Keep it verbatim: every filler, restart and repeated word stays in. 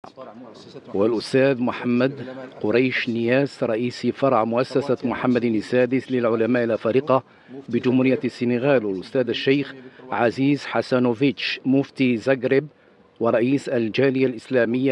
والأستاذ محمد قريش نياس رئيس فرع مؤسسة محمد السادس للعلماء الأفارقة بجمهورية السنغال، والأستاذ الشيخ عزيز حسانوفيتش مفتي زغرب ورئيس الجالية الإسلامية